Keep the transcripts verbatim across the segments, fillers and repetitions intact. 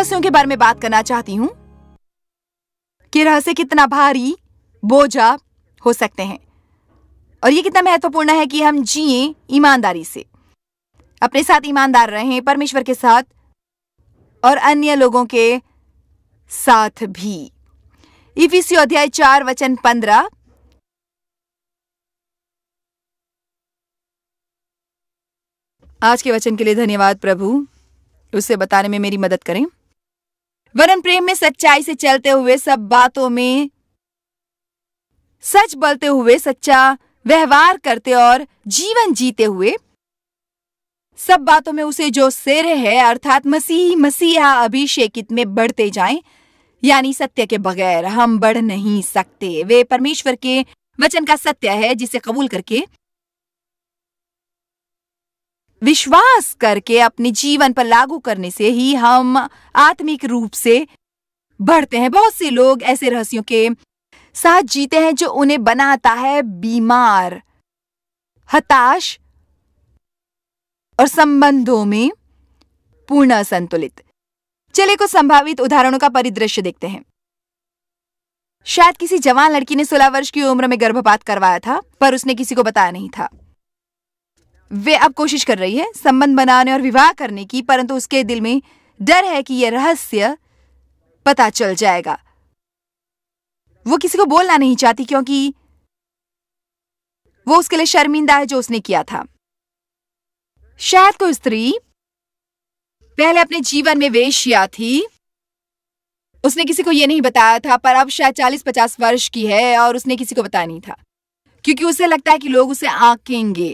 रहस्यों के बारे में बात करना चाहती हूँ कि रहस्य कितना भारी बोझा हो सकते हैं और ये कितना महत्वपूर्ण है कि हम जिए ईमानदारी से, अपने साथ ईमानदार रहें, परमेश्वर के साथ और अन्य लोगों के साथ भी। इफिसियों अध्याय चार वचन पंद्रह। आज के वचन के लिए धन्यवाद प्रभु, उसे बताने में मेरी मदद करें। वरन प्रेम में सच्चाई से चलते हुए, सब बातों में सच बोलते हुए, सच्चा व्यवहार करते और जीवन जीते हुए, सब बातों में उसे जो सिर है अर्थात मसीह मसीहा अभिषेकित में बढ़ते जाएं। यानी सत्य के बगैर हम बढ़ नहीं सकते। वे परमेश्वर के वचन का सत्य है जिसे कबूल करके, विश्वास करके अपने जीवन पर लागू करने से ही हम आत्मिक रूप से बढ़ते हैं। बहुत से लोग ऐसे रहस्यों के साथ जीते हैं जो उन्हें बनाता है बीमार, हताश और संबंधों में पूर्ण असंतुलित। चलिए कुछ संभावित उदाहरणों का परिदृश्य देखते हैं। शायद किसी जवान लड़की ने सोलह वर्ष की उम्र में गर्भपात करवाया था, पर उसने किसी को बताया नहीं था। वे अब कोशिश कर रही है संबंध बनाने और विवाह करने की, परंतु उसके दिल में डर है कि यह रहस्य पता चल जाएगा। वो किसी को बोलना नहीं चाहती क्योंकि वो उसके लिए शर्मिंदा है जो उसने किया था। शायद कोई स्त्री पहले अपने जीवन में वेश्या थी, उसने किसी को यह नहीं बताया था, पर अब शायद चालीस पचास वर्ष की है और उसने किसी को बताया नहीं था क्योंकि उसे लगता है कि लोग उसे आंकेंगे।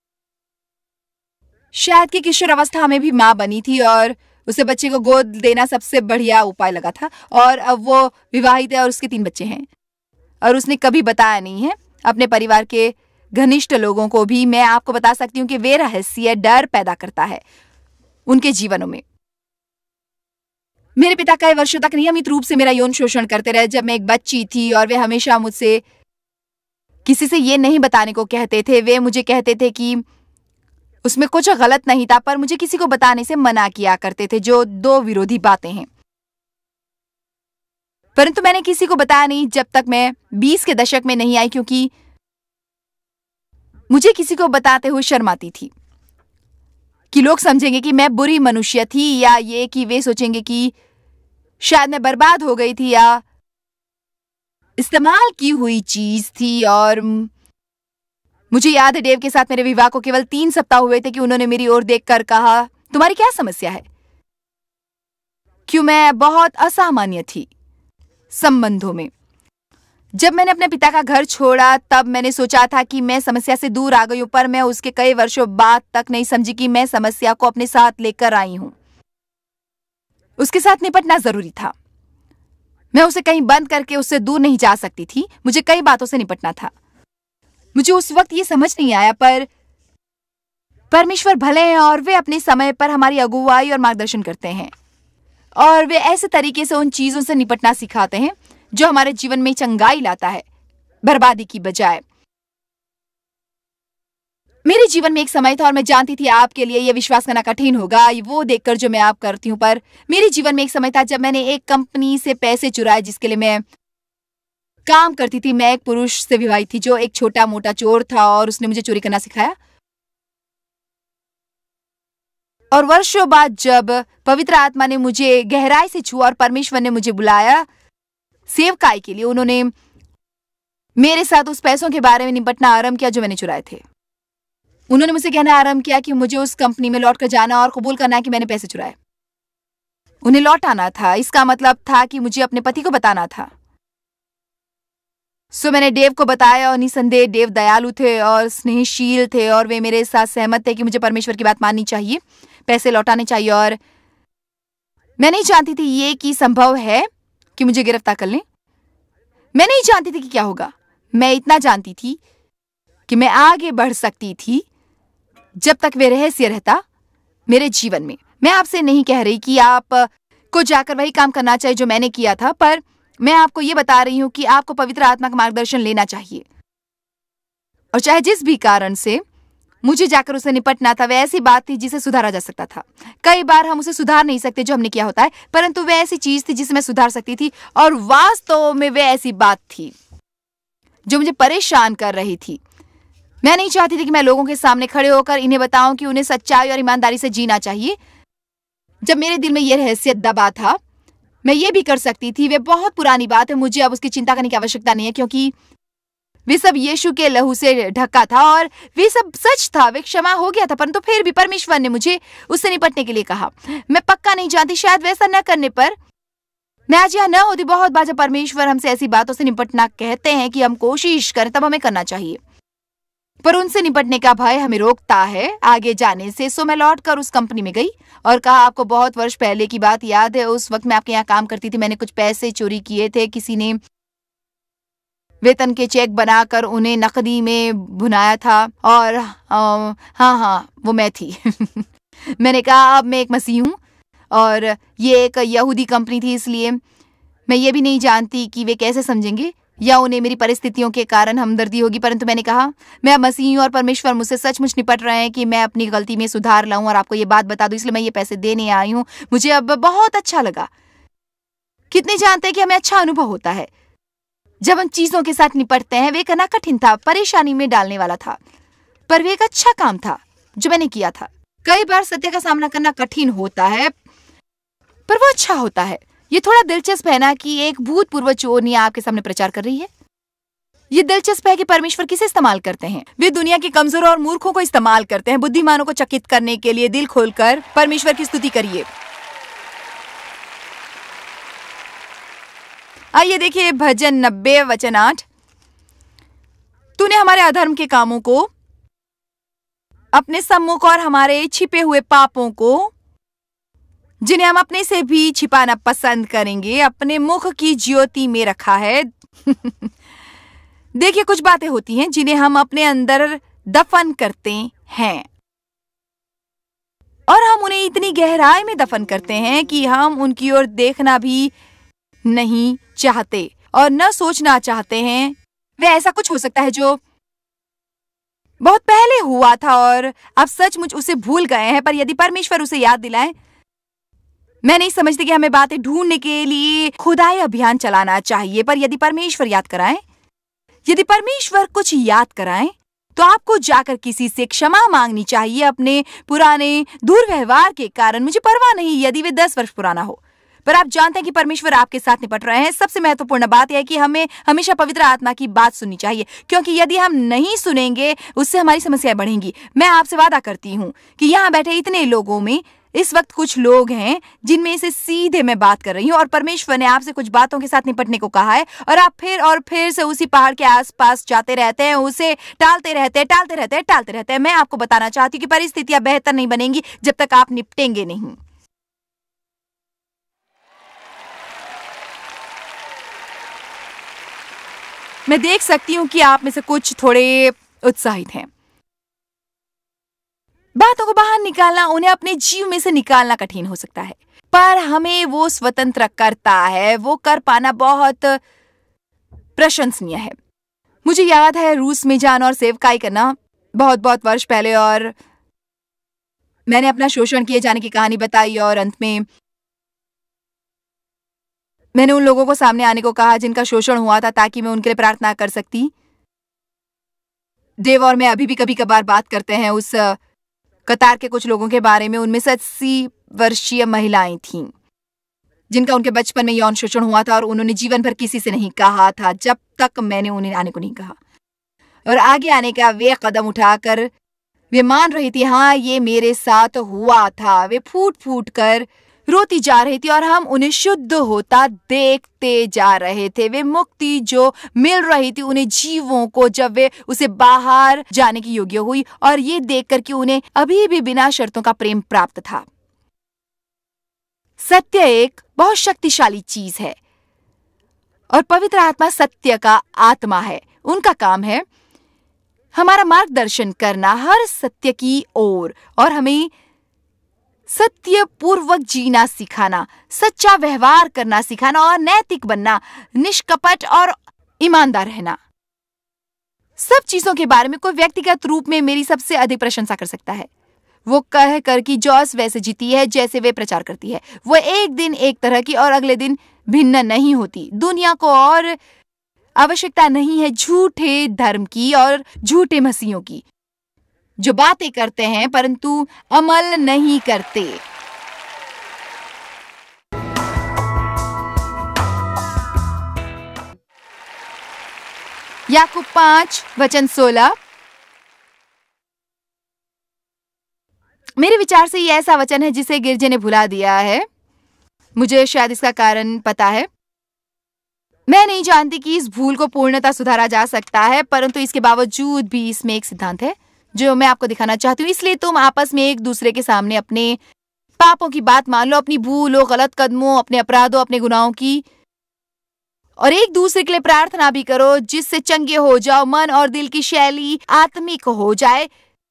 शायद कि किशोर अवस्था में भी मां बनी थी और उसे बच्चे को गोद देना सबसे बढ़िया उपाय लगा था, और अब वो विवाहित है और उसके तीन बच्चे हैं और उसने कभी बताया नहीं है अपने परिवार के घनिष्ठ लोगों को भी। मैं आपको बता सकती हूँ कि वे रहस्य डर पैदा करता है उनके जीवनों में। मेरे पिता कई वर्षों तक नियमित रूप से मेरा यौन शोषण करते रहे जब मैं एक बच्ची थी, और वे हमेशा मुझसे किसी से ये नहीं बताने को कहते थे। वे मुझे कहते थे कि उसमें कुछ गलत नहीं था, पर मुझे किसी को बताने से मना किया करते थे, जो दो विरोधी बातें हैं। परंतु मैंने किसी को बताया नहीं जब तक मैं बीस के दशक में नहीं आई, क्योंकि मुझे किसी को बताते हुए शर्म आती थी कि लोग समझेंगे कि मैं बुरी मनुष्य थी, या ये कि वे सोचेंगे कि शायद मैं बर्बाद हो गई थी या इस्तेमाल की हुई चीज थी। और मुझे याद है डेव के साथ मेरे विवाह को केवल तीन सप्ताह हुए थे कि उन्होंने मेरी ओर देखकर कहा, तुम्हारी क्या समस्या है? क्यों मैं बहुत असामान्य थी संबंधों में। जब मैंने अपने पिता का घर छोड़ा तब मैंने सोचा था कि मैं समस्या से दूर आ गई हूं, पर मैं उसके कई वर्षों बाद तक नहीं समझी कि मैं समस्या को अपने साथ लेकर आई हूं। उसके साथ निपटना जरूरी था। मैं उसे कहीं बंद करके उससे दूर नहीं जा सकती थी। मुझे कई बातों से निपटना था। मुझे उस वक्त ये समझ नहीं आया, पर परमेश्वर भले हैं और वे अपने समय पर हमारी अगुवाई और मार्गदर्शन करते हैं, और वे ऐसे तरीके से उन चीजों से निपटना सिखाते हैं जो हमारे जीवन में चंगाई लाता है, बर्बादी की बजाय। मेरे जीवन में एक समय था और मैं जानती थी आपके लिए यह विश्वास करना कठिन होगा वो देखकर जो मैं आप करती हूं, पर मेरे जीवन में एक समय था जब मैंने एक कंपनी से पैसे चुराए जिसके लिए मैं काम करती थी। मैं एक पुरुष से विवाहित थी जो एक छोटा मोटा चोर था और उसने मुझे चोरी करना सिखाया। और वर्षों बाद जब पवित्र आत्मा ने मुझे गहराई से छुआ और परमेश्वर ने मुझे बुलाया सेवकाई के लिए, उन्होंने मेरे साथ उस पैसों के बारे में निपटना आरंभ किया जो मैंने चुराए थे। उन्होंने मुझसे कहना आरंभ किया कि मुझे उस कंपनी में लौट कर जाना और कबूल करना है कि मैंने पैसे चुराए। उन्हें लौट आना था। इसका मतलब था कि मुझे अपने पति को बताना था। सो मैंने डेव को बताया और निसंदेह डेव दयालु थे और स्नेहशील थे और वे मेरे साथ सहमत थे कि मुझे परमेश्वर की बात माननी चाहिए, पैसे लौटाने चाहिए। और मैं नहीं जानती थी ये कि संभव है कि मुझे गिरफ्तार कर लें। मैं नहीं जानती थी कि क्या होगा। मैं इतना जानती थी कि मैं आगे बढ़ सकती थी जब तक वे रहस्य रहता मेरे जीवन में। मैं आपसे नहीं कह रही कि आप को जाकर वही काम करना चाहिए जो मैंने किया था, पर मैं आपको ये बता रही हूं कि आपको पवित्र आत्मा का मार्गदर्शन लेना चाहिए। और चाहे जिस भी कारण से मुझे जाकर उससे निपटना था। वह ऐसी बात थी जिसे सुधारा जा सकता था। कई बार हम उसे सुधार नहीं सकते जो हमने किया होता है, परंतु वह ऐसी चीज थी जिसे मैं सुधार सकती थी, और वास्तव में वह ऐसी बात थी जो मुझे परेशान कर रही थी। मैं नहीं चाहती थी कि मैं लोगों के सामने खड़े होकर इन्हें बताऊं कि उन्हें सच्चाई और ईमानदारी से जीना चाहिए। जब मेरे दिल में यह रहस्य दबा था, मैं ये भी कर सकती थी। वह बहुत पुरानी बात है, मुझे अब उसकी चिंता करने की आवश्यकता नहीं है, क्योंकि वे सब यीशु के लहू से ढका था और वे सब सच था। वे क्षमा हो गया था, परंतु फिर भी परमेश्वर ने मुझे उससे निपटने के लिए कहा। मैं पक्का नहीं जानती, शायद वैसा न करने पर मैं आज यहाँ न होती। बहुत बार जब परमेश्वर हमसे ऐसी बातों से निपटना कहते हैं कि हम कोशिश करें, तब हमें करना चाहिए, पर उनसे निपटने का भय हमें रोकता है आगे जाने से। सो मैं लौट कर उस कंपनी में गई और कहा, आपको बहुत वर्ष पहले की बात याद है? उस वक्त मैं आपके यहाँ काम करती थी। मैंने कुछ पैसे चोरी किए थे। किसी ने वेतन के चेक बनाकर उन्हें नकदी में भुनाया था, और आ, हाँ हाँ वो मैं थी। मैंने कहा, अब मैं एक मसीह हूँ और ये एक यहूदी कंपनी थी, इसलिए मैं ये भी नहीं जानती कि वे कैसे समझेंगे या उन्हें मेरी परिस्थितियों के कारण हमदर्दी होगी, परंतु मैंने कहा, मैं अब मसीह हूँ और परमेश्वर मुझसे सचमुच निपट रहे हैं कि मैं अपनी गलती में सुधार लाऊं और आपको ये बात बता दूं, इसलिए मैं ये पैसे देने आई हूँ। मुझे अब बहुत अच्छा लगा। कितने जानते हैं कि हमें अच्छा अनुभव होता है जब हम चीजों के साथ निपटते हैं। वे करना कठिन था, परेशानी में डालने वाला था, पर वे एक अच्छा काम था जो मैंने किया था। कई बार सत्य का सामना करना कठिन होता है, पर वो अच्छा होता है। ये थोड़ा दिलचस्प है ना कि एक भूतपूर्व चोरनी आपके सामने प्रचार कर रही है। ये दिलचस्प है कि परमेश्वर किसे इस्तेमाल करते हैं। वे दुनिया के कमजोर और मूर्खों को इस्तेमाल करते हैं, बुद्धिमानों को चकित करने के लिए। दिल खोलकर परमेश्वर की स्तुति करिए। आइए देखिए भजन नब्बे वचन आठ। तूने हमारे अधर्म के कामों को, अपने सम्मुख और हमारे छिपे हुए पापों को, जिन्हें हम अपने से भी छिपाना पसंद करेंगे, अपने मुख की ज्योति में रखा है। देखिए, कुछ बातें होती हैं जिन्हें हम अपने अंदर दफन करते हैं, और हम उन्हें इतनी गहराई में दफन करते हैं कि हम उनकी ओर देखना भी नहीं चाहते और न सोचना चाहते हैं। वे ऐसा कुछ हो सकता है जो बहुत पहले हुआ था और अब सचमुच उसे भूल गए हैं, पर यदि परमेश्वर उसे याद दिलाए। मैं नहीं समझती कि हमें बातें ढूंढने के लिए खुदाई अभियान चलाना चाहिए, पर यदि परमेश्वर याद कराए, यदि परमेश्वर कुछ याद कराए, तो आपको जाकर किसी से क्षमा मांगनी चाहिए अपने पुराने दुर्व्यवहार के कारण। मुझे परवाह नहीं यदि वे दस वर्ष पुराना हो, पर आप जानते हैं कि परमेश्वर आपके साथ निपट रहे हैं। सबसे महत्वपूर्ण बात यह है कि हमें हमेशा पवित्र आत्मा की बात सुननी चाहिए, क्योंकि यदि हम नहीं सुनेंगे, उससे हमारी समस्याएं बढ़ेंगी। मैं आपसे वादा करती हूँ कि यहाँ बैठे इतने लोगों में इस वक्त कुछ लोग हैं जिनमें से सीधे मैं बात कर रही हूँ, और परमेश्वर ने आपसे कुछ बातों के साथ निपटने को कहा है, और आप फिर और फिर से उसी पहाड़ के आसपास जाते रहते हैं, उसे टालते रहते हैं, टालते रहते हैं, टालते रहते हैं। मैं आपको बताना चाहती हूँ कि परिस्थितियां बेहतर नहीं बनेंगी जब तक आप निपटेंगे नहीं। मैं देख सकती हूँ कि आप में से कुछ थोड़े उत्साहित हैं। बातों को बाहर निकालना, उन्हें अपने जीव में से निकालना कठिन हो सकता है, पर हमें वो स्वतंत्र करता है। वो कर पाना बहुत प्रशंसनीय है। मुझे याद है रूस में जाना और सेवकाई करना बहुत बहुत वर्ष पहले, और मैंने अपना शोषण किए जाने की कहानी बताई, और अंत में मैंने उन लोगों को सामने आने को कहा जिनका शोषण हुआ था, ताकि मैं उनके लिए प्रार्थना कर सकती। देव और मैं अभी भी कभी कभार बात करते हैं उस कतार के कुछ लोगों के बारे में। उनमें से अस्सी वर्षीय महिलाएं थीं जिनका उनके बचपन में यौन शोषण हुआ था, और उन्होंने जीवन भर किसी से नहीं कहा था जब तक मैंने उन्हें आने को नहीं कहा। और आगे आने का वे कदम उठाकर वे मान रही थी, हाँ ये मेरे साथ हुआ था। वे फूट फूट कर रोती जा रही थी, और हम उन्हें शुद्ध होता देखते जा रहे थे। वे मुक्ति जो मिल रही थी उन्हें जीवों को, जब वे उसे बाहर जाने की योग्य हुई, और ये देखकर कि उन्हें अभी भी बिना शर्तों का प्रेम प्राप्त था। सत्य एक बहुत शक्तिशाली चीज है, और पवित्र आत्मा सत्य का आत्मा है। उनका काम है हमारा मार्गदर्शन करना हर सत्य की ओर, और हमें सत्य पूर्वक जीना सिखाना, सच्चा व्यवहार करना सिखाना, और नैतिक बनना, निष्कपट और ईमानदार रहना। सब चीजों के बारे में कोई व्यक्तिगत रूप में मेरी सबसे अधिक प्रशंसा कर सकता है। वो कह कर कि जॉयस वैसे जीती है जैसे वे प्रचार करती है। वो एक दिन एक तरह की और अगले दिन भिन्न नहीं होती। दुनिया को और आवश्यकता नहीं है झूठे धर्म की और झूठे मसीहों की, जो बातें करते हैं परंतु अमल नहीं करते। याकूब पांच वचन सोलह। मेरे विचार से ये ऐसा वचन है जिसे गिरजे ने भुला दिया है। मुझे शायद इसका कारण पता है। मैं नहीं जानती कि इस भूल को पूर्णतः सुधारा जा सकता है, परंतु इसके बावजूद भी इसमें एक सिद्धांत है जो मैं आपको दिखाना चाहती हूँ। इसलिए तुम आपस में एक दूसरे के सामने अपने पापों की बात मान लो, अपनी भूलों, गलत कदमों, अपने अपराधों, अपने गुनाहों की, और एक दूसरे के लिए प्रार्थना भी करो जिससे चंगे हो जाओ, मन और दिल की शैली आत्मिक हो जाए।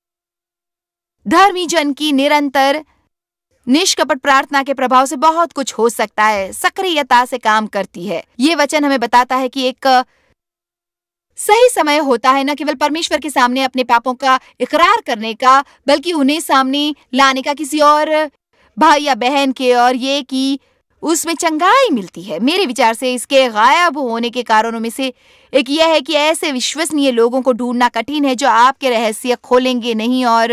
धर्मी जन की निरंतर निष्कपट प्रार्थना के प्रभाव से बहुत कुछ हो सकता है, सक्रियता से काम करती है। ये वचन हमें बताता है कि एक सही समय होता है न केवल परमेश्वर के सामने अपने पापों का इकरार करने का, बल्कि उन्हें सामने लाने का किसी और भाई या बहन के, और ये कि उसमें चंगाई मिलती है। मेरे विचार से इसके गायब होने के कारणों में से एक यह है कि ऐसे विश्वसनीय लोगों को ढूंढना कठिन है जो आपके रहस्य खोलेंगे नहीं, और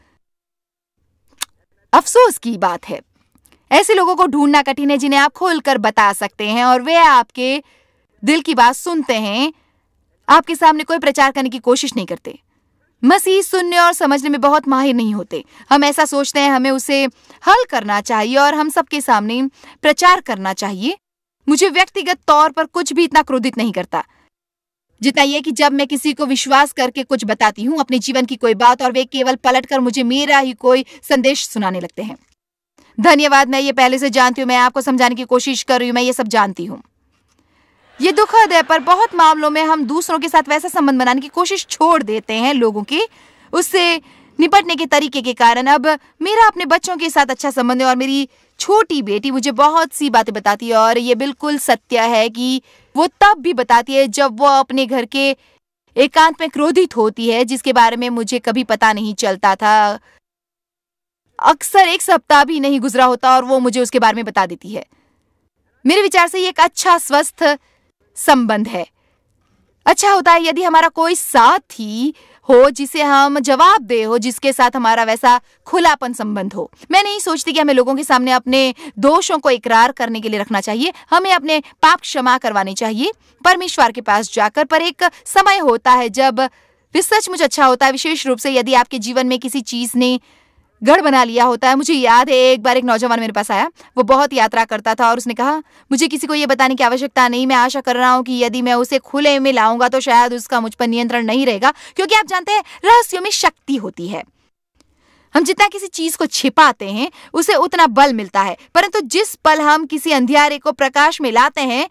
अफसोस की बात है, ऐसे लोगों को ढूंढना कठिन है जिन्हें आप खोलकर बता सकते हैं और वे आपके दिल की बात सुनते हैं, आपके सामने कोई प्रचार करने की कोशिश नहीं करते। मसीह सुनने और समझने में बहुत माहिर नहीं होते। हम ऐसा सोचते हैं हमें उसे हल करना चाहिए और हम सबके सामने प्रचार करना चाहिए। मुझे व्यक्तिगत तौर पर कुछ भी इतना क्रोधित नहीं करता जितना यह कि जब मैं किसी को विश्वास करके कुछ बताती हूँ, अपने जीवन की कोई बात, और वे केवल पलटकर मुझे मेरा ही कोई संदेश सुनाने लगते हैं। धन्यवाद, मैं ये पहले से जानती हूँ, मैं आपको समझाने की कोशिश कर रही हूँ, मैं ये सब जानती हूँ। ये दुखद है, पर बहुत मामलों में हम दूसरों के साथ वैसा संबंध बनाने की कोशिश छोड़ देते हैं लोगों के उससे निपटने के तरीके के कारण। अब मेरा अपने बच्चों के साथ अच्छा संबंध है और मेरी छोटी बेटी मुझे बहुत सी बातें बताती है, और ये बिल्कुल सत्य है कि वो तब भी बताती है जब वो अपने घर के एकांत में क्रोधित होती है, जिसके बारे में मुझे कभी पता नहीं चलता था। अक्सर एक सप्ताह भी नहीं गुजरा होता और वो मुझे उसके बारे में बता देती है। मेरे विचार से ये एक अच्छा स्वस्थ संबंध है। अच्छा होता है यदि हमारा कोई साथी हो जिसे हम जवाब दे हो, जिसके साथ हमारा वैसा खुलापन संबंध हो। मैं नहीं सोचती कि हमें लोगों के सामने अपने दोषों को इकरार करने के लिए रखना चाहिए। हमें अपने पाप क्षमा करवाने चाहिए परमेश्वर के पास जाकर। पर एक समय होता है जब वे सचमुच अच्छा होता है, विशेष रूप से यदि आपके जीवन में किसी चीज ने गढ़ बना लिया होता है। मुझे याद है एक बार एक नौजवान मेरे पास आया, वो बहुत यात्रा करता था और उसने कहा मुझे किसी को ये बताने की आवश्यकता नहीं, मैं आशा कर रहा हूँ कि यदि मैं उसे खुले में लाऊंगा तो शायद उसका मुझ पर नियंत्रण नहीं रहेगा, क्योंकि आप जानते हैं रहस्यों में शक्ति होती है। हम जितना किसी चीज को छिपाते हैं उसे उतना बल मिलता है, परंतु जिस पल हम किसी अंधियारे को प्रकाश में लाते हैं,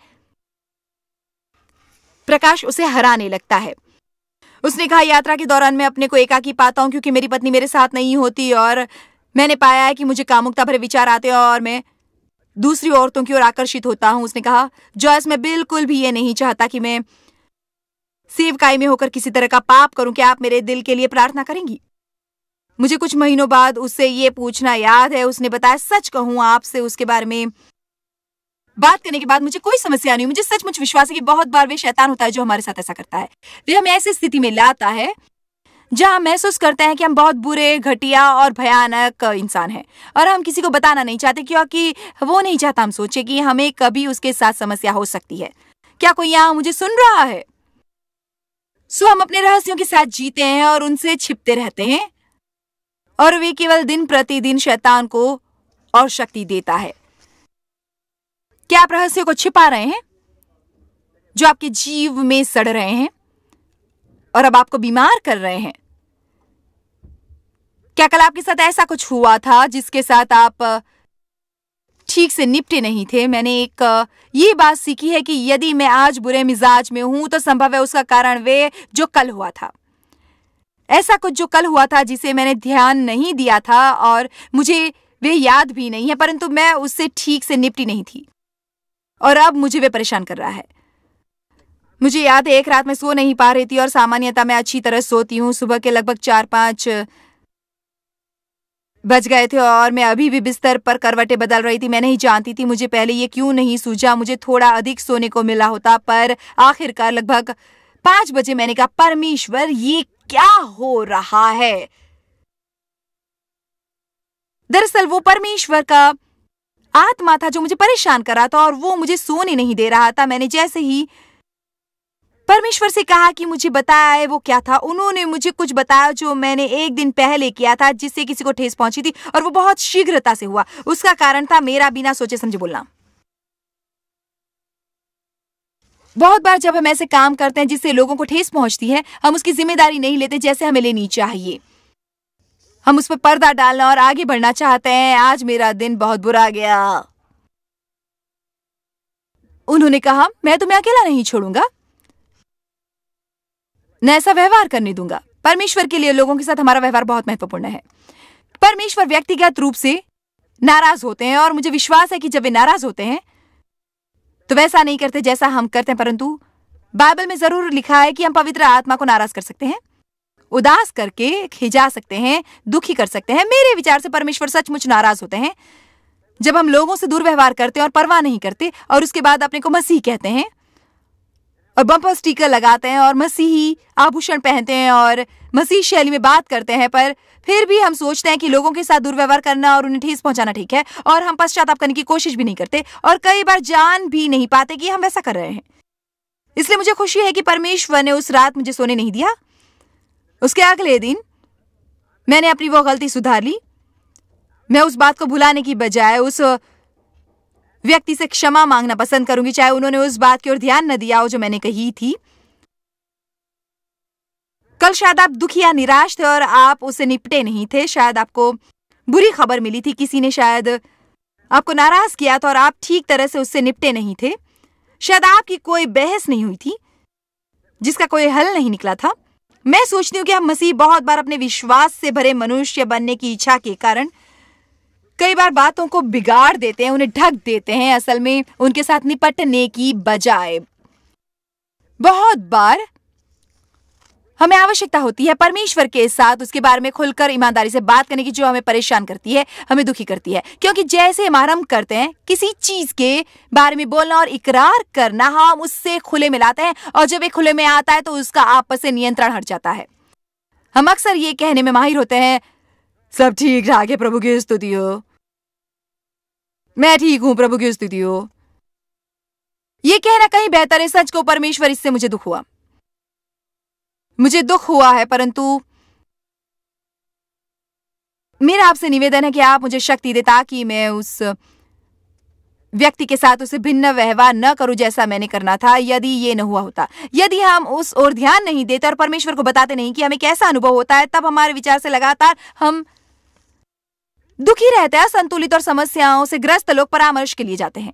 प्रकाश उसे हराने लगता है। उसने कहा यात्रा के दौरान मैं अपने को एकाकी पाता हूं क्योंकि मेरी पत्नी मेरे साथ नहीं होती, और मैंने पाया है कि मुझे कामुकता भरे विचार आते हैं और मैं दूसरी औरतों की ओर आकर्षित होता हूं। उसने कहा जॉयस, मैं बिल्कुल भी ये नहीं चाहता कि मैं सेवकाई में होकर किसी तरह का पाप करूं। क्या आप मेरे दिल के लिए प्रार्थना करेंगी? मुझे कुछ महीनों बाद उससे ये पूछना याद है। उसने बताया सच कहूं आपसे, उसके बारे में बात करने के बाद मुझे कोई समस्या नहीं। मुझे सचमुच विश्वास है कि बहुत बार वे शैतान होता है जो हमारे साथ ऐसा करता है। वे हमें ऐसी स्थिति में लाता है जहां महसूस करते हैं कि हम बहुत बुरे, घटिया और भयानक इंसान हैं, और हम किसी को बताना नहीं चाहते क्योंकि वो नहीं चाहता हम सोचे कि हमें कभी उसके साथ समस्या हो सकती है। क्या कोई यहाँ मुझे सुन रहा है? सो हम अपने रहस्यों के साथ जीते हैं और उनसे छिपते रहते हैं, और वे केवल दिन प्रतिदिन शैतान को और शक्ति देता है। क्या आप रहस्य को छिपा रहे हैं जो आपके जीव में सड़ रहे हैं और अब आपको बीमार कर रहे हैं? क्या कल आपके साथ ऐसा कुछ हुआ था जिसके साथ आप ठीक से निपटे नहीं थे? मैंने एक ये बात सीखी है कि यदि मैं आज बुरे मिजाज में हूं तो संभव है उसका कारण वे जो कल हुआ था, ऐसा कुछ जो कल हुआ था जिसे मैंने ध्यान नहीं दिया था और मुझे वे याद भी नहीं है, परंतु मैं उससे ठीक से निपटी नहीं थी और अब मुझे वे परेशान कर रहा है। मुझे याद है एक रात मैं सो नहीं पा रही थी और सामान्यतः मैं अच्छी तरह सोती हूँ। सुबह के लगभग चार पाँच बज गए थे और मैं अभी भी बिस्तर पर करवटें बदल रही थी। मैं नहीं जानती थी मुझे पहले ये क्यों नहीं सूझा, मुझे थोड़ा अधिक सोने को मिला होता। पर आखिरकार लगभग पांच बजे मैंने कहा, परमेश्वर ये क्या हो रहा है? दरअसल वो परमेश्वर का आत्मा था जो मुझे परेशान कर रहा था और वो मुझे सोने नहीं दे रहा था। मैंने जैसे ही परमेश्वर से कहा कि मुझे बताया है वो क्या था, उन्होंने मुझे कुछ बताया जो मैंने एक दिन पहले किया था जिससे किसी को ठेस पहुंची थी और वो बहुत शीघ्रता से हुआ। उसका कारण था मेरा बिना सोचे समझे बोलना। बहुत बार जब हम ऐसे काम करते हैं जिससे लोगों को ठेस पहुंचती है, हम उसकी जिम्मेदारी नहीं लेते जैसे हमें लेनी चाहिए। हम उस पर पर्दा डालना और आगे बढ़ना चाहते हैं। आज मेरा दिन बहुत बुरा गया। उन्होंने कहा, मैं तुम्हें अकेला नहीं छोड़ूंगा, न ऐसा व्यवहार करने दूंगा। परमेश्वर के लिए लोगों के साथ हमारा व्यवहार बहुत महत्वपूर्ण है। परमेश्वर व्यक्तिगत रूप से नाराज होते हैं और मुझे विश्वास है कि जब वे नाराज होते हैं तो वैसा नहीं करते जैसा हम करते हैं, परंतु बाइबल में जरूर लिखा है कि हम पवित्र आत्मा को नाराज कर सकते हैं, उदास करके खिजा सकते हैं, दुखी कर सकते हैं। मेरे विचार से परमेश्वर सचमुच नाराज होते हैं जब हम लोगों से दुर्व्यवहार करते हैं और परवाह नहीं करते और उसके बाद अपने को मसीह कहते हैं और बम्पर स्टिकर लगाते हैं और मसीही आभूषण पहनते हैं और मसीह शैली में बात करते हैं, पर फिर भी हम सोचते हैं कि लोगों के साथ दुर्व्यवहार करना और उन्हें ठेस पहुंचाना ठीक है और हम पश्चाताप करने की कोशिश भी नहीं करते और कई बार जान भी नहीं पाते कि हम वैसा कर रहे हैं। इसलिए मुझे खुशी है कि परमेश्वर ने उस रात मुझे सोने नहीं दिया। उसके अगले दिन मैंने अपनी वो गलती सुधार ली। मैं उस बात को भुलाने की बजाय उस व्यक्ति से क्षमा मांगना पसंद करूंगी, चाहे उन्होंने उस बात की ओर ध्यान न दिया हो जो मैंने कही थी। कल शायद आप दुखी या निराश थे और आप उससे निपटे नहीं थे। शायद आपको बुरी खबर मिली थी, किसी ने शायद आपको नाराज किया था और आप ठीक तरह से उससे निपटे नहीं थे। शायद आपकी कोई बहस नहीं हुई थी जिसका कोई हल नहीं निकला था। मैं सोचती हूँ कि हम मसीह बहुत बार अपने विश्वास से भरे मनुष्य बनने की इच्छा के कारण कई बार बातों को बिगाड़ देते हैं, उन्हें ढक देते हैं, असल में उनके साथ निपटने की बजाय। बहुत बार हमें आवश्यकता होती है परमेश्वर के साथ उसके बारे में खुलकर ईमानदारी से बात करने की, जो हमें परेशान करती है, हमें दुखी करती है। क्योंकि जैसे हम आरंभ करते हैं किसी चीज के बारे में बोलना और इकरार करना, हम उससे खुले में लाते हैं और जब एक खुले में आता है तो उसका आपस से नियंत्रण हट जाता है। हम अक्सर ये कहने में माहिर होते हैं, सब ठीक ठाक है, प्रभु की स्तुति हो, मैं ठीक हूं, प्रभु की स्तुति हो। ये कहना कहीं बेहतर है। सच को परमेश्वर, इससे मुझे दुख हुआ, मुझे दुख हुआ है, परंतु मेरा आपसे निवेदन है कि आप मुझे शक्ति दे ताकि मैं उस व्यक्ति के साथ उसे भिन्न व्यवहार न करूं जैसा मैंने करना था। यदि ये न हुआ होता, यदि हम उस ओर ध्यान नहीं देते और परमेश्वर को बताते नहीं कि हमें कैसा अनुभव होता है, तब हमारे विचार से लगातार हम दुखी रहते हैं। संतुलित और समस्याओं से ग्रस्त लोग परामर्श के लिए जाते हैं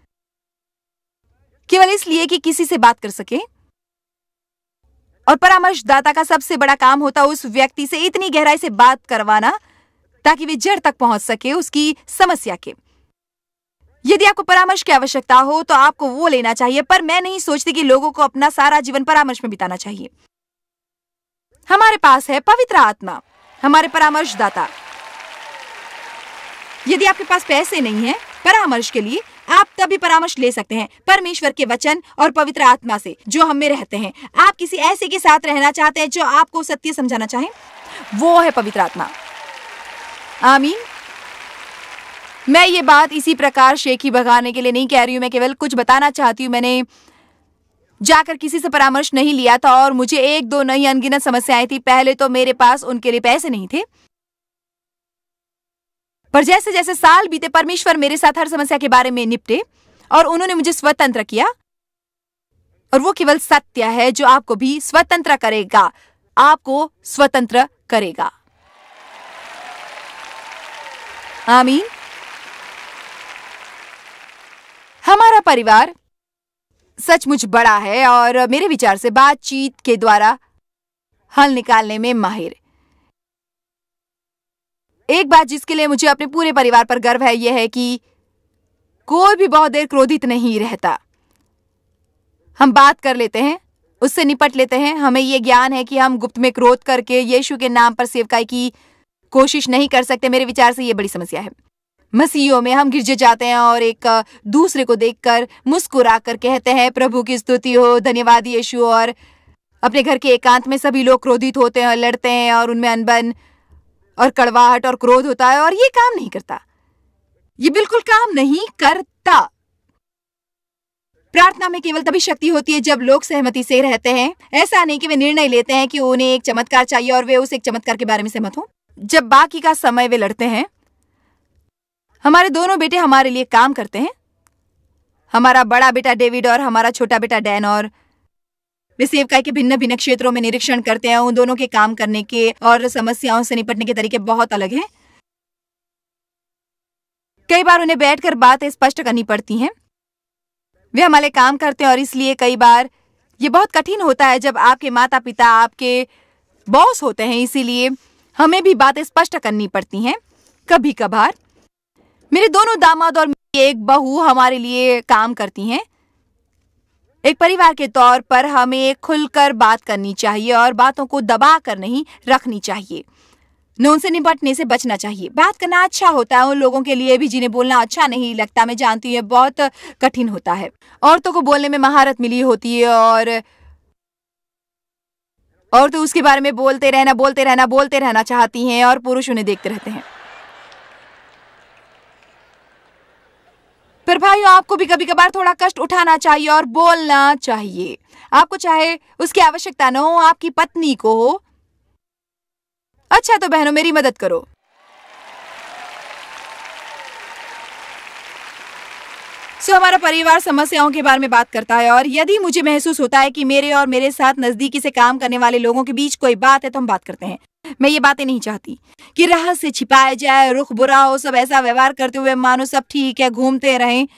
केवल इसलिए कि किसी से बात कर सके, और परामर्शदाता का सबसे बड़ा काम होता है उस व्यक्ति से इतनी गहराई से बात करवाना ताकि वे जड़ तक पहुंच सके उसकी समस्या के। यदि आपको परामर्श की आवश्यकता हो तो आपको वो लेना चाहिए, पर मैं नहीं सोचती कि लोगों को अपना सारा जीवन परामर्श में बिताना चाहिए। हमारे पास है पवित्र आत्मा, हमारे परामर्शदाता। यदि आपके पास पैसे नहीं है परामर्श के लिए, आप तभी परामर्श ले सकते हैं परमेश्वर के वचन और पवित्र आत्मा से जो हम में रहते हैं। आप किसी ऐसे के साथ रहना चाहते हैं जो आपको सत्य समझाना चाहे, वो है पवित्र आत्मा। आमीन। मैं ये बात इसी प्रकार शेखी भगाने के लिए नहीं कह रही हूं, मैं केवल कुछ बताना चाहती हूँ। मैंने जाकर किसी से परामर्श नहीं लिया था और मुझे एक दो नई अनगिनत समस्याएं थी। पहले तो मेरे पास उनके लिए पैसे नहीं थे, पर जैसे जैसे साल बीते परमेश्वर मेरे साथ हर समस्या के बारे में निपटे और उन्होंने मुझे स्वतंत्र किया। और वो केवल सत्य है जो आपको भी स्वतंत्र करेगा, आपको स्वतंत्र करेगा। आमीन। हमारा परिवार सचमुच बड़ा है और मेरे विचार से बातचीत के द्वारा हल निकालने में माहिर। एक बात जिसके लिए मुझे अपने पूरे परिवार पर गर्व है यह है कि कोई भी बहुत देर क्रोधित नहीं रहता। हम बात कर लेते हैं, उससे निपट लेते हैं। हमें ये ज्ञान है कि हम गुप्त में क्रोध करके यीशु के नाम पर सेवकाई की कोशिश नहीं कर सकते। मेरे विचार से ये बड़ी समस्या है। मसीहों में हम गिरजे जाते हैं और एक दूसरे को देखकर मुस्कुरा कर कहते हैं, प्रभु की स्तुति हो, धन्यवाद यीशु। और अपने घर के एकांत में सभी लोग क्रोधित होते हैं और लड़ते हैं और उनमें अनबन और कड़वाहट और क्रोध होता है, और ये काम नहीं करता। ये बिल्कुल काम नहीं करता। प्रार्थना में केवल तभी शक्ति होती है जब लोग सहमति से रहते हैं। ऐसा नहीं कि वे निर्णय लेते हैं कि उन्हें एक चमत्कार चाहिए और वे उस एक चमत्कार के बारे में सहमत हो। जब बाकी का समय वे लड़ते हैं, हमारे दोनों बेटे हमारे लिए काम करते हैं, हमारा बड़ा बेटा डेविड और हमारा छोटा बेटा डैन, और वे सेवकाई के भिन्न भिन्न क्षेत्रों में निरीक्षण करते हैं। उन दोनों के काम करने के और समस्याओं से निपटने के तरीके बहुत अलग हैं। कई बार उन्हें बैठकर बातें स्पष्ट करनी पड़ती हैं। वे हमारे काम करते हैं और इसलिए कई बार ये बहुत कठिन होता है जब आपके माता पिता आपके बॉस होते हैं। इसीलिए हमें भी बातें स्पष्ट करनी पड़ती हैं। कभी कभार मेरे दोनों दामाद और मेरी एक बहू हमारे लिए काम करती हैं। एक परिवार के तौर पर हमें खुलकर बात करनी चाहिए और बातों को दबा कर नहीं रखनी चाहिए। न उनसे निपटने से बचना चाहिए। बात करना अच्छा होता है उन लोगों के लिए भी जिन्हें बोलना अच्छा नहीं लगता। मैं जानती हूँ ये बहुत कठिन होता है। औरतों को बोलने में महारत मिली होती है और औरतें उसके बारे में बोलते रहना बोलते रहना बोलते रहना चाहती हैं और पुरुष उन्हें देखते रहते हैं। पर भाइयों, आपको भी कभी कभार थोड़ा कष्ट उठाना चाहिए और बोलना चाहिए। आपको चाहे उसकी आवश्यकता न हो, आपकी पत्नी को हो। अच्छा तो बहनों, मेरी मदद करो। सो हमारा परिवार समस्याओं के बारे में बात करता है, और यदि मुझे महसूस होता है कि मेरे और मेरे साथ नजदीकी से काम करने वाले लोगों के बीच कोई बात है तो हम बात करते हैं। मैं ये बातें नहीं चाहती कि रहस्य छिपाया जाए, रुख बुरा हो, सब ऐसा व्यवहार करते हुए मानो सब ठीक है, घूमते रहें।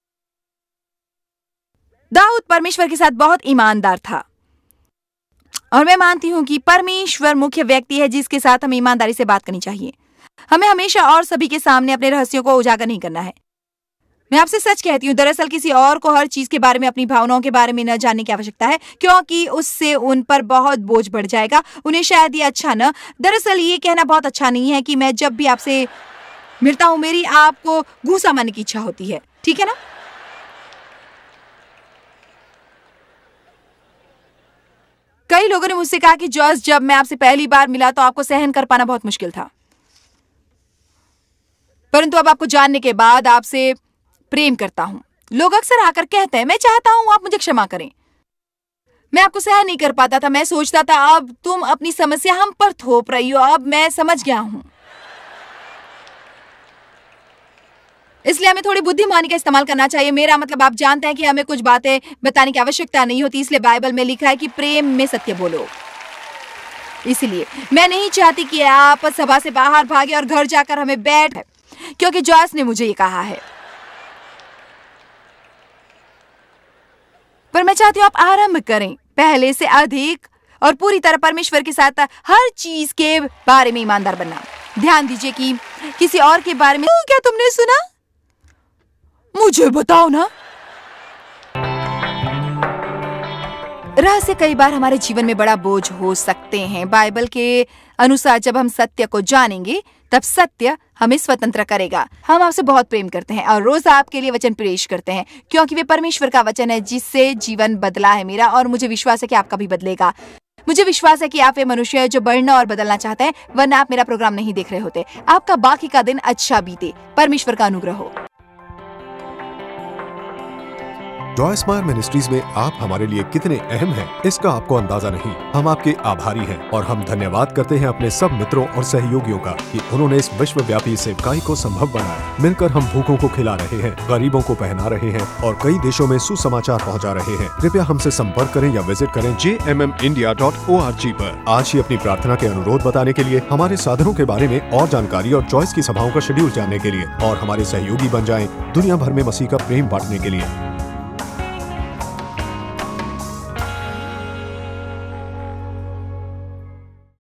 दाऊद परमेश्वर के साथ बहुत ईमानदार था, और मैं मानती हूं कि परमेश्वर मुख्य व्यक्ति है जिसके साथ हमें ईमानदारी से बात करनी चाहिए। हमें हमेशा और सभी के सामने अपने रहस्यों को उजागर नहीं करना है। मैं आपसे सच कहती हूँ, दरअसल किसी और को हर चीज के बारे में, अपनी भावनाओं के बारे में न जानने की आवश्यकता है, क्योंकि उससे उन पर बहुत बोझ बढ़ जाएगा। उन्हें शायद ये अच्छा न दरअसल ये कहना बहुत अच्छा नहीं है कि मैं जब भी आपसे मिलता हूँ मेरी आपको घूसा मारने की इच्छा होती है, ठीक है ना? कई लोगों ने मुझसे कहा कि जॉर्ज, जब मैं आपसे पहली बार मिला तो आपको सहन कर पाना बहुत मुश्किल था, परंतु अब आपको जानने के बाद आपसे प्रेम करता हूं। लोग अक्सर आकर कहते हैं, मैं चाहता हूं आप मुझे क्षमा करें, मैं आपको सहन नहीं कर पाता था। मैं सोचता था अब तुम अपनी समस्या हम पर थोप रही हो। अब मैं समझ गया हूं, इसलिए हमें थोड़ी बुद्धिमानी का इस्तेमाल करना चाहिए। मेरा मतलब, आप जानते हैं कि हमें कुछ बातें बताने की आवश्यकता नहीं होती, इसलिए बाइबल में लिखा है कि प्रेम में सत्य बोलो। इसलिए मैं नहीं चाहती कि आप सभा से बाहर भागे और घर जाकर हमें बैठ, क्योंकि जॉर्ज ने मुझे ये कहा है। पर मैं चाहती हूँ आप आरंभ करें पहले से अधिक और पूरी तरह परमेश्वर के साथ हर चीज के बारे में ईमानदार बनना। ध्यान दीजिए कि किसी और के बारे में, तो क्या तुमने सुना? मुझे बताओ ना। रहस्य कई बार हमारे जीवन में बड़ा बोझ हो सकते हैं। बाइबल के अनुसार जब हम सत्य को जानेंगे तब सत्य हमें स्वतंत्र करेगा। हम आपसे बहुत प्रेम करते हैं और रोज आपके लिए वचन पेश करते हैं, क्योंकि वे परमेश्वर का वचन है जिससे जीवन बदला है मेरा, और मुझे विश्वास है कि आपका भी बदलेगा। मुझे विश्वास है कि आप वे मनुष्य हैं जो बढ़ना और बदलना चाहते हैं, वरना आप मेरा प्रोग्राम नहीं देख रहे होते। आपका बाकी का दिन अच्छा बीते। परमेश्वर का अनुग्रह हो। जॉयस मायर मिनिस्ट्रीज में आप हमारे लिए कितने अहम हैं, इसका आपको अंदाजा नहीं। हम आपके आभारी हैं और हम धन्यवाद करते हैं अपने सब मित्रों और सहयोगियों का कि उन्होंने इस विश्वव्यापी सेवकाई को संभव बनाया। मिलकर हम भूखों को खिला रहे हैं, गरीबों को पहना रहे हैं और कई देशों में सुसमाचार पहुंचा रहे हैं। कृपया हमसे संपर्क करें या विजिट करें J M M India dot O R G पर। आज ही अपनी प्रार्थना के अनुरोध बताने के लिए, हमारे साधनों के बारे में और जानकारी और जॉयस की सभाओं का शेड्यूल जानने के लिए, और हमारे सहयोगी बन जाएं दुनिया भर में मसीह का प्रेम बांटने के लिए।